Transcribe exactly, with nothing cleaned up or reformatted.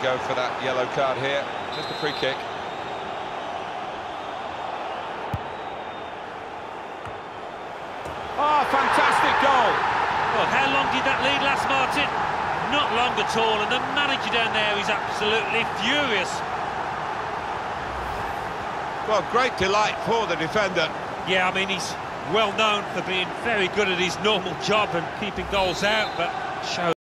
go for that yellow card here. Just a free kick. Oh, fantastic goal! Well, how long did that lead last, Martin? Not long at all, and the manager down there is absolutely furious. Well, great delight for the defender. Yeah, I mean, he's well known for being very good at his normal job and keeping goals out, but shows